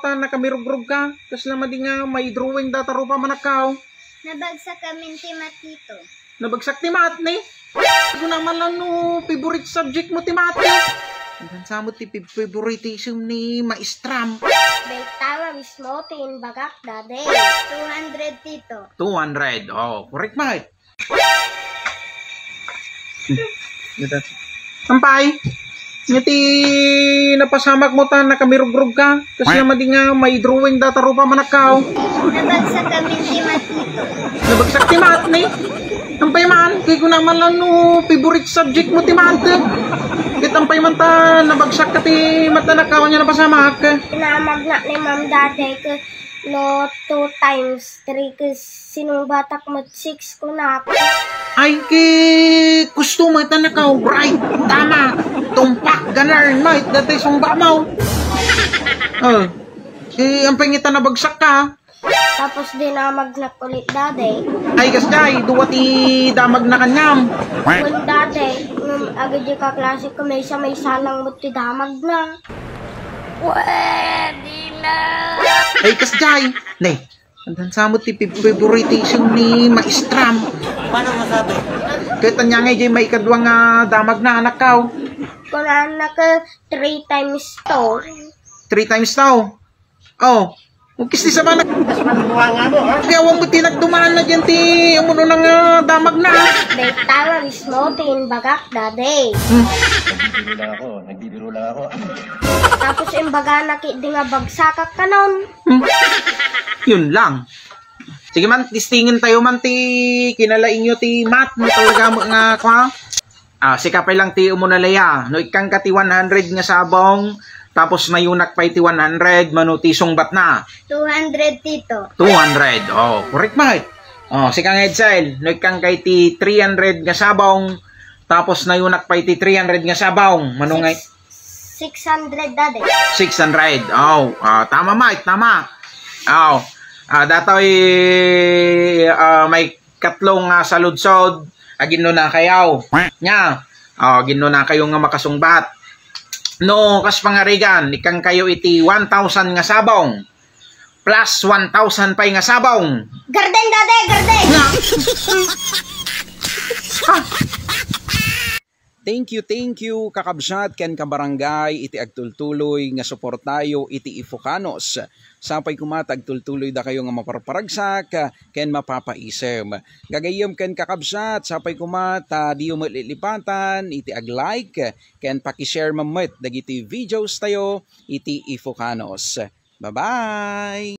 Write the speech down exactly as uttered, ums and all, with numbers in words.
ta nakamirugrug ka. Kas naman di nga may drawing data ro pa manakaw. Nabagsak kami ti matito. Nabagsak ti mat ni. Ako naman lang no favorite subject mo ti mat ni. Hanggang sa mo ti favoritism ni maestram. Bay tama mismo tin bagak dade. two hundred tito. two hundred. Oh, correct mate. Sampay. Ngiti napasamak mo ta nakamirugrug ka. Kasi naman di nga may drawing data ro pa manakaw. Nabagsak kami ti matito. Nabagsak ti mat ni. Sampay man. Kaya ko naman lang no favorite subject mo ti mat. Kaya tampay man ta nabagsak ka ti mata nakaw niya napasamak. Tinamag na ni ma'am dade ko no two times three kasi sinong batak mat six ko na ako. Ay, ki gusto mo ito nakaw, right? Tama. Tumpak, ganar, night, datay sumba mo. Oh, eh, ang pangita na bagsak ka. Tapos dinamag na kulit dade. Ay, kasday, duwa ti damag na kanyam. Kung dade, nung agad yung kaklase ko may isa may salang mo ti damag na. Pwede na. Ay, kasday, ne, andan sa mo ti favoritism ni maestram. Paano masabi? Kahit anya nga jay may kadwang uh, damag na anak ka. Kung anak ka three times to. Three times tao. Oh, ukis di sa mana. Mas mabuha nga mo, ha? Kaya wang mo tinagdumaan na dyan ti umuno ng uh, damag na. Bay tama mismo tin bagak dade. Hmm. Nagbibiro lang ako, nagbibiro lang ako. Tapos yung baga na di nga bagsakak ka nun. Hmm. Yun lang. Sige man, tistingin tayo man ti kinalain nyo ti mat mo talaga mo nga kwa. Ah, sikapay lang ti umunalaya. No ikang ka ti one hundred nga sabong, tapos mayunak pa ti one hundred, mano ti sungbat na. two hundred tito. two hundred. Oh, correct mate. Oh, sikang Edsel, no ikang kay ti three hundred nga sabong, tapos nayunak pa ti three hundred nga sabong, mano nga six hundred dade. six hundred. Oh, ah, tama mate, tama. Oh. Ah, datoy uh, may katlong uh, saludsod agin no na kayaw nya. Oh, agin no na kayo nga makasungbat. No kas pangarigan ikang kayo iti one thousand nga sabong plus one thousand pay nga sabong. Garden dade, garden. Nga. Ah. Thank you, thank you, kakabsat, ken kabarangay, iti agtultuloy, nga suportayo, iti ifokanos. Sapay kumatag tultuloy da kayo nga maparparagsak, ken mapapaisem. Gagayom ken kakabsat, sapay kumata, di umalilipatan, iti ag-like, ken pakishare mamit, dagiti videos tayo, iti ifokanos. Bye-bye!